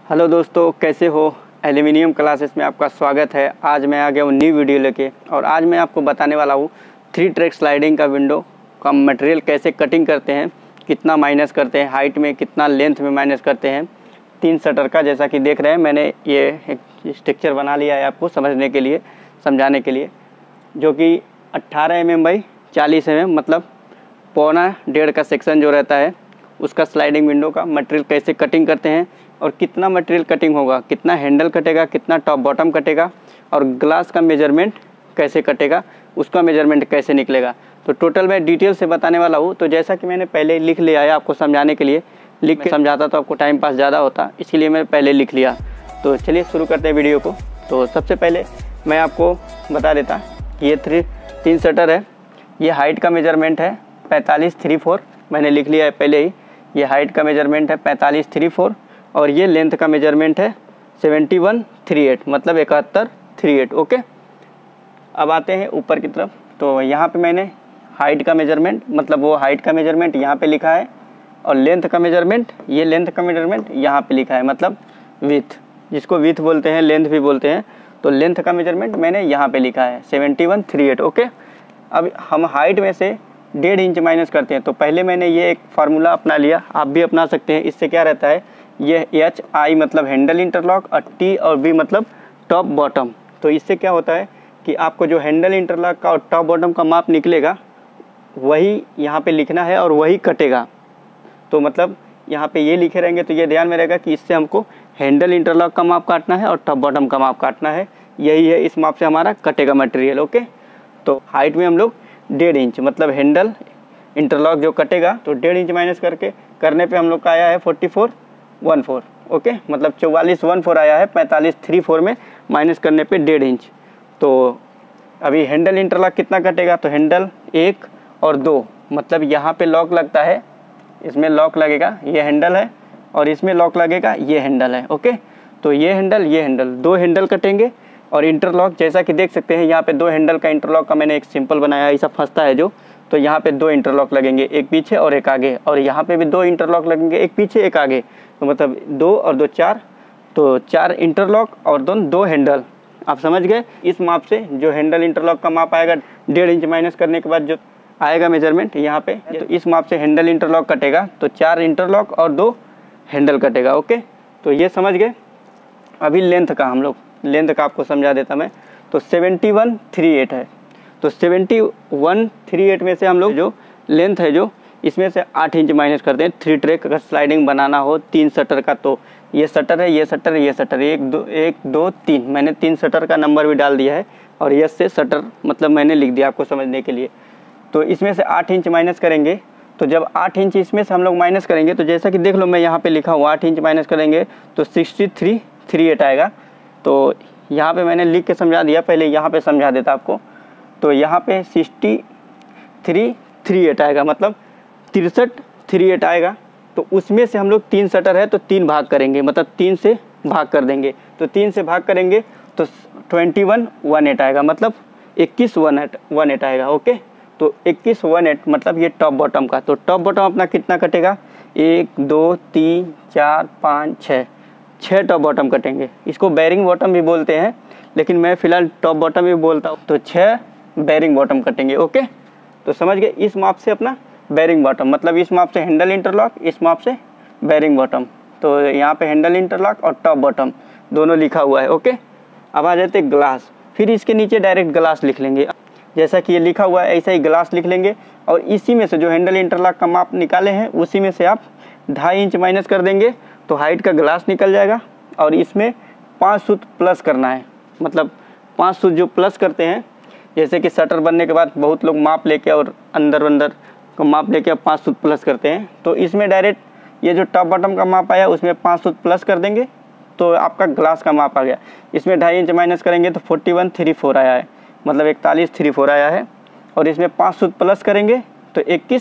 Hello दोस्तों, कैसे हो। एल्यूमिनियम क्लासेस में आपका स्वागत है। आज मैं आ गया हूँ न्यू वीडियो लेके और आज मैं आपको बताने वाला हूँ 3 ट्रैक स्लाइडिंग का विंडो का मटेरियल कैसे कटिंग करते हैं, कितना माइनस करते हैं हाइट में, कितना लेंथ में माइनस करते हैं। 3 शटर का जैसा कि देख रहे हैं, मैंने ये एक स्ट्रक्चर बना लिया है आपको समझने के लिए, समझाने के लिए, जो कि 18 mm बाई 40 mm मतलब 1.25 का सेक्शन जो रहता है उसका स्लाइडिंग विंडो का मटेरियल कैसे कटिंग करते हैं और कितना मटेरियल कटिंग होगा, कितना हैंडल कटेगा, कितना टॉप बॉटम कटेगा और ग्लास का मेजरमेंट कैसे कटेगा, उसका मेजरमेंट कैसे निकलेगा। तो टोटल मैं डिटेल से बताने वाला हूँ। तो जैसा कि मैंने पहले लिख लिया है आपको समझाने के लिए, लिख के समझाता तो आपको टाइम पास ज़्यादा होता, इसलिए मैंने पहले लिख लिया। तो चलिए शुरू करते हैं वीडियो को। तो सबसे पहले मैं आपको बता देता कि ये 3 शटर है। ये हाइट का मेजरमेंट है 45-3-4, मैंने लिख लिया है पहले ही। ये हाइट का मेजरमेंट है 45-3-4 और ये लेंथ का मेजरमेंट है 71-3-8 मतलब 71-3-8। ओके, अब आते हैं ऊपर की तरफ। तो यहाँ पे मैंने हाइट का मेजरमेंट मतलब वो हाइट का मेजरमेंट यहाँ पे लिखा है और लेंथ का मेजरमेंट, ये लेंथ का मेजरमेंट यहाँ पे लिखा है मतलब विथ, जिसको विथ बोलते हैं, लेंथ भी बोलते हैं। तो लेंथ का मेजरमेंट मैंने यहाँ पे लिखा है 71-3-8। ओके, अब हम हाइट में से 1.5 इंच माइनस करते हैं। तो पहले मैंने ये एक फार्मूला अपना लिया, आप भी अपना सकते हैं। इससे क्या रहता है, ये HI मतलब हैंडल इंटरलॉक और T और B मतलब टॉप बॉटम। तो इससे क्या होता है कि आपको जो हैंडल इंटरलॉक का और टॉप बॉटम का माप निकलेगा वही यहाँ पे लिखना है और वही कटेगा। तो मतलब यहाँ पे ये लिखे रहेंगे तो ये ध्यान में रहेगा कि इससे हमको हैंडल इंटरलॉक का माप काटना है और टॉप बॉटम का माप काटना है, यही है, इस माप से हमारा कटेगा मटेरियल। ओके, तो हाइट में हम लोग 1.5 इंच मतलब हैंडल इंटरलॉक जो कटेगा तो 1.5 इंच माइनस करने पे हम लोग का आया है 44-14। ओके, मतलब 44-14 आया है 45-3-4 में माइनस करने पे 1.5 इंच। तो अभी हैंडल इंटरलॉक कितना कटेगा, तो हैंडल 1 और 2 मतलब यहाँ पे लॉक लगता है, इसमें लॉक लगेगा, ये हैंडल है और इसमें लॉक लगेगा, ये हैंडल है। ओके, तो ये हैंडल 2 हैंडल कटेंगे और इंटरलॉक जैसा कि देख सकते हैं यहाँ पे 2 हैंडल का इंटरलॉक का मैंने एक सिंपल बनाया, ऐसा फंसता है जो, तो यहाँ पे 2 इंटरलॉक लगेंगे, एक पीछे और एक आगे, और यहाँ पे भी 2 इंटरलॉक लगेंगे, एक पीछे एक आगे। तो मतलब 2 और 2 4, तो 4 इंटरलॉक और 2 हैंडल। आप समझ गए। इस माप से जो हैंडल इंटरलॉक का माप आएगा 1.5 इंच माइनस करने के बाद जो आएगा मेजरमेंट यहाँ पे, तो इस माप से हैंडल इंटरलॉक कटेगा तो 4 इंटरलॉक और 2 हैंडल कटेगा। ओके, तो ये समझ गए। अभी लेंथ का हम लोग, लेंथ का आपको समझा देता मैं। तो 71-3-8 है, तो 71-3-8 में से हम लोग जो लेंथ है जो इसमें से 8 इंच माइनस करते हैं। 3 ट्रैक अगर स्लाइडिंग बनाना हो 3 शटर का, तो ये शटर है, ये शटर है, ये शटर, 1 2 3, मैंने 3 शटर का नंबर भी डाल दिया है और यस से शटर मतलब मैंने लिख दिया आपको समझने के लिए। तो इसमें से 8 इंच माइनस करेंगे, तो जब 8 इंच इसमें से हम लोग माइनस करेंगे तो जैसा कि देख लो मैं यहाँ पे लिखा हूँ 8 इंच माइनस करेंगे तो 63-3-8 आएगा। तो यहाँ पे मैंने लिख के समझा दिया, पहले यहाँ पे समझा देता आपको। तो यहाँ पे 63-3-8 आएगा मतलब 63-3-8 आएगा। तो उसमें से हम लोग 3 शटर है तो 3 भाग करेंगे, मतलब 3 से भाग कर देंगे। तो 3 से भाग करेंगे तो 21-18 आएगा मतलब 21-18 आएगा। ओके, तो 21-18 मतलब ये टॉप बॉटम का। तो टॉप बॉटम अपना कितना कटेगा, 1 2 3 4 5 6 टॉप बॉटम कटेंगे। इसको बेरिंग बॉटम भी बोलते हैं, लेकिन मैं फिलहाल टॉप बॉटम भी बोलता हूँ। तो 6 बेरिंग बॉटम कटेंगे। ओके, तो समझ गए। इस माप से अपना बेरिंग बॉटम मतलब इस माप से हैंडल इंटरलॉक, इस माप से बेरिंग बॉटम। तो यहाँ पे हैंडल इंटरलॉक और टॉप बॉटम दोनों लिखा हुआ है। ओके, अब आ जाते ग्लास, फिर इसके नीचे डायरेक्ट ग्लास लिख लेंगे, जैसा कि ये लिखा हुआ है ऐसा ही ग्लास लिख लेंगे। और इसी में से जो हैंडल इंटरलॉक का माप निकाले हैं उसी में से आप 2.5 इंच माइनस कर देंगे तो हाइट का ग्लास निकल जाएगा। और इसमें 5 सूत प्लस करना है, मतलब 5 सूत जो प्लस करते हैं, जैसे कि शटर बनने के बाद बहुत लोग माप लेके और अंदर का माप लेके 5 सूत प्लस करते हैं। तो इसमें डायरेक्ट ये जो टॉप बॉटम का माप आया उसमें 5 सूत प्लस कर देंगे तो आपका ग्लास का माप आ गया। इसमें 2.5 इंच माइनस करेंगे तो 41-3-4 आया है, मतलब 41-3-4 आया है। और इसमें 5 सूत प्लस करेंगे तो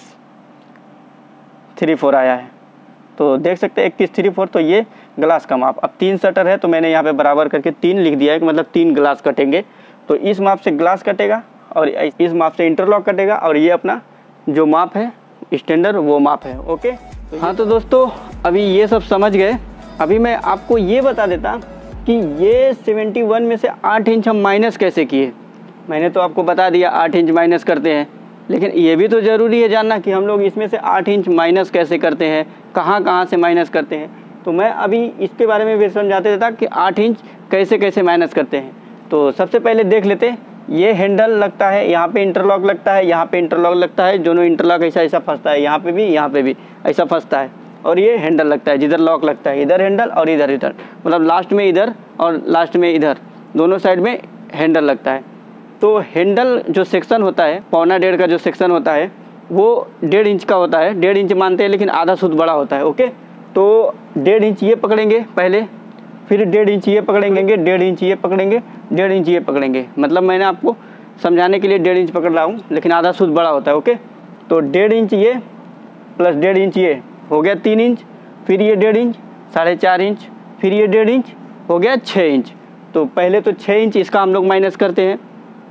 21-3-4 आया है। तो देख सकते हैं 21-3-4, तो ये ग्लास का माप। अब 3 शटर है तो मैंने यहाँ पे बराबर करके 3 लिख दिया है कि मतलब 3 ग्लास कटेंगे। तो इस माप से ग्लास कटेगा और इस माप से इंटरलॉक कटेगा और ये अपना जो माप है स्टैंडर्ड वो माप है। ओके, हाँ तो दोस्तों अभी ये सब समझ गए अभी मैं आपको ये बता देता कि ये 71 में से 8 इंच हम माइनस कैसे किए। मैंने तो आपको बता दिया 8 इंच माइनस करते हैं, लेकिन ये भी तो ज़रूरी है जानना कि हम लोग इसमें से 8 इंच माइनस कैसे करते हैं, कहाँ कहाँ से माइनस करते हैं। तो मैं अभी इसके बारे में भी समझाते देता कि 8 इंच कैसे कैसे माइनस करते हैं। तो सबसे पहले देख लेते हैं, ये हैंडल लगता है, यहाँ पे इंटरलॉक लगता है, यहाँ पे इंटरलॉक लगता है, दोनों इंटरलॉक ऐसा ऐसा फंसता है, यहाँ पे भी ऐसा फंसता है। और ये हैंडल लगता है, जिधर लॉक लगता है इधर हैंडल और इधर इधर, मतलब लास्ट में इधर और लास्ट में इधर, दोनों साइड में हैंडल लगता है। तो हैंडल जो सेक्शन होता है, 1.25 का जो सेक्शन होता है वो 1.5 इंच का होता है। 1.5 इंच मानते हैं लेकिन आधा सूत बड़ा होता है। ओके, तो 1.5 इंच ये पकड़ेंगे पहले, फिर 1.5 इंच ये पकड़ेंगे, 1.5 इंच ये पकड़ेंगे, 1.5 इंच ये पकड़ेंगे। मतलब मैंने आपको समझाने के लिए 1.5 इंच पकड़ रहा हूँ, लेकिन आधा सूत बड़ा होता है। ओके, तो 1.5 इंच ये प्लस 1.5 इंच ये हो गया 3 इंच, फिर ये 1.5 इंच 4.5 इंच, फिर ये 1.5 इंच हो गया 6 इंच। तो पहले तो 6 इंच इसका हम लोग माइनस करते हैं,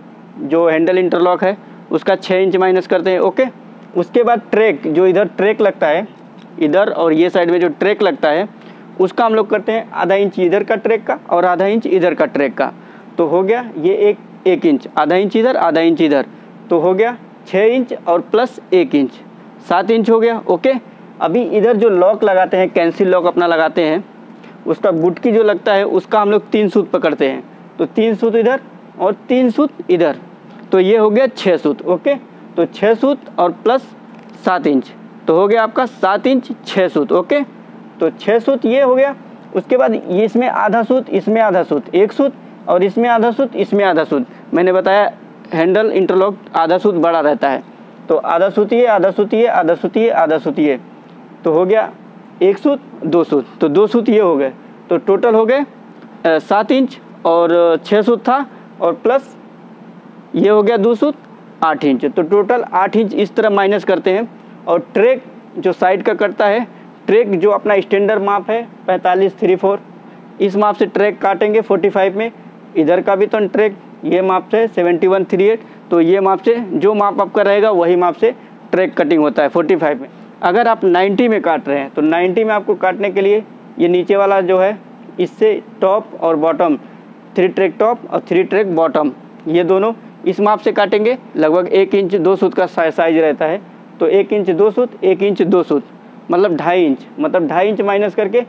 जो हैंडल इंटरलॉक है उसका 6 इंच माइनस करते हैं। ओके, उसके बाद ट्रैक, जो इधर ट्रैक लगता है इधर और ये साइड में जो ट्रैक लगता है उसका हम लोग करते हैं आधा इंच इधर का ट्रैक का और आधा इंच इधर का ट्रैक का। तो हो गया ये 1 इंच, आधा इंच इधर आधा इंच इधर, तो हो गया 6 इंच और प्लस 1 इंच 7 इंच हो गया। ओके, अभी इधर जो लॉक लगाते हैं, कैंसिल लॉक अपना लगाते हैं, उसका बुटकी जो लगता है उसका हम लोग 3 सूत पकड़ते हैं। तो 3 सूत इधर और 3 सूत इधर, तो ये हो गया 6 सूत। ओके, तो 6 सूत और प्लस 7 इंच, तो हो गया आपका 7 इंच 6 सूत। ओके, तो 6 सूत ये हो गया। उसके बाद ये इसमें आधा सूत, इसमें आधा सूत, 1 सूत, और इसमें आधा सूत, इसमें आधा सूत। मैंने बताया हैंडल इंटरलॉक आधा सूत बड़ा रहता है, तो आधा सूत ये, आधा सूत ये, आधा सूत ये, आधा सूत ये, तो हो गया 1 सूत 2 सूत, तो 2 सूत ये हो गए। तो टोटल हो गए 7 इंच और 6 सूत था और प्लस ये हो गया 2 सूत 8 इंच, तो टोटल 8 इंच इस तरह माइनस करते हैं। और ट्रैक जो साइड का कटता है, ट्रैक जो अपना स्टैंडर्ड माप है 45-34, इस माप से ट्रैक काटेंगे 45 में। इधर का भी तो ट्रैक ये माप से 71-38, तो ये माप से जो माप आपका रहेगा वही माप से ट्रैक कटिंग होता है 45 में। अगर आप 90 में काट रहे हैं तो 90 में आपको काटने के लिए ये नीचे वाला जो है इससे टॉप और बॉटम, 3 ट्रैक टॉप और 3 ट्रैक बॉटम, ये दोनों इस माप से काटेंगे। लगभग 1 इंच 2 सूत का साइज रहता है, तो 1 इंच 2 सूत, 1 इंच 2 सूत, मतलब 2.5 इंच, मतलब 2.5 इंच माइनस करके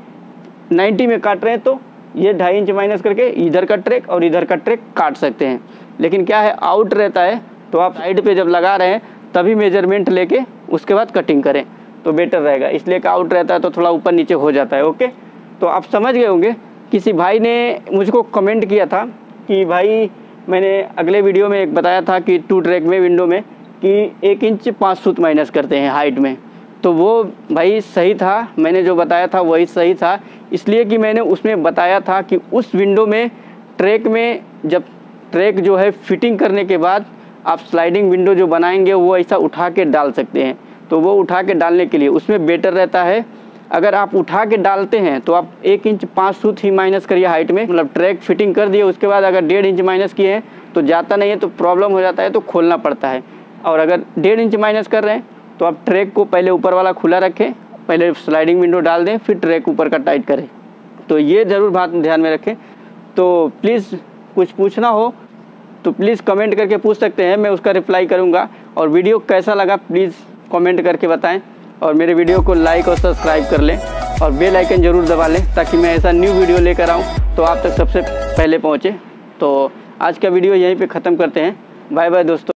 90 में काट रहे हैं तो ये 2.5 इंच माइनस करके इधर का ट्रैक और इधर का ट्रैक काट सकते हैं। लेकिन क्या है, आउट रहता है, तो आप साइड पे जब लगा रहे हैं तभी मेजरमेंट लेके उसके बाद कटिंग करें तो बेटर रहेगा। इसलिए कि आउट रहता है तो थोड़ा ऊपर नीचे हो जाता है। ओके, तो आप समझ गए होंगे। किसी भाई ने मुझको कमेंट किया था कि भाई मैंने अगले वीडियो में एक बताया था कि 2 ट्रैक में विंडो में कि 1 इंच 5 सूत माइनस करते हैं हाइट में, तो वो भाई सही था, मैंने जो बताया था वही सही था। इसलिए कि मैंने उसमें बताया था कि उस विंडो में ट्रैक में जब ट्रैक जो है फिटिंग करने के बाद आप स्लाइडिंग विंडो जो बनाएंगे वो ऐसा उठा के डाल सकते हैं। तो वो उठा के डालने के लिए उसमें बेटर रहता है, अगर आप उठा के डालते हैं तो आप 1 इंच 5 सूत ही माइनस करिए हाइट में, मतलब ट्रैक फिटिंग कर दिए, उसके बाद अगर 1.5 इंच माइनस किए हैं तो जाता नहीं है, तो प्रॉब्लम हो जाता है, तो खोलना पड़ता है। और अगर 1.5 इंच माइनस कर रहे हैं तो आप ट्रैक को पहले ऊपर वाला खुला रखें, पहले स्लाइडिंग विंडो डाल दें, फिर ट्रैक ऊपर का टाइट करें। तो ये ज़रूर बात ध्यान में रखें। तो प्लीज़ कुछ पूछना हो तो प्लीज़ कमेंट करके पूछ सकते हैं, मैं उसका रिप्लाई करूँगा। और वीडियो कैसा लगा प्लीज़ कमेंट करके बताएं, और मेरे वीडियो को लाइक और सब्सक्राइब कर लें और बेल आइकन ज़रूर दबा लें ताकि मैं ऐसा न्यू वीडियो लेकर आऊँ तो आप तक सबसे पहले पहुँचे। तो आज का वीडियो यहीं पे ख़त्म करते हैं। बाय बाय दोस्तों।